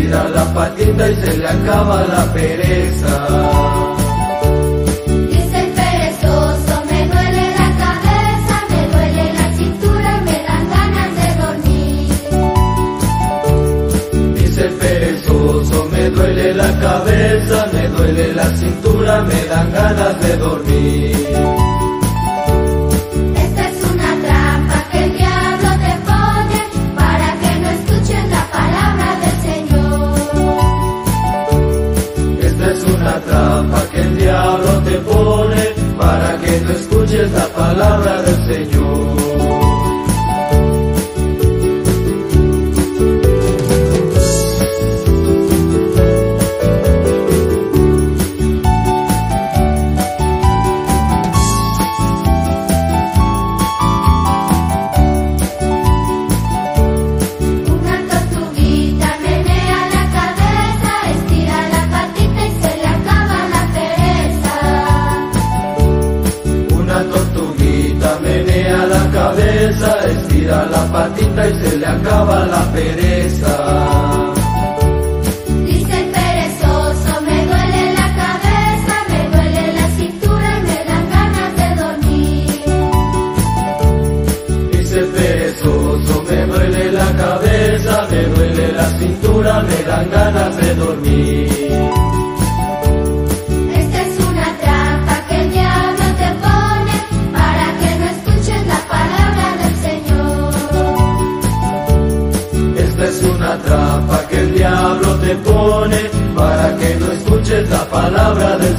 estira la patita y se le acaba la pereza. Dice el perezoso, me duele la cabeza, me duele la cintura y me dan ganas de dormir. Dice el perezoso, me duele la cabeza, me duele la cintura, me dan ganas de dormir. Esta es una trampa que el diablo te pone para que no escuches la palabra del Señor. Esta es una trampa que el diablo te pone para que no escuches la palabra del Señor. Estira la patita y se le acaba la pereza. Dice el perezoso, me duele la cabeza, me duele la cintura y me dan ganas de dormir. Dice el perezoso, me duele la cabeza, me duele la cintura, me dan ganas de dormir. Esta es una trampa que el diablo te pone para que no escuches la palabra del Señor. Esta es una trampa que el diablo te pone para que no escuches la palabra del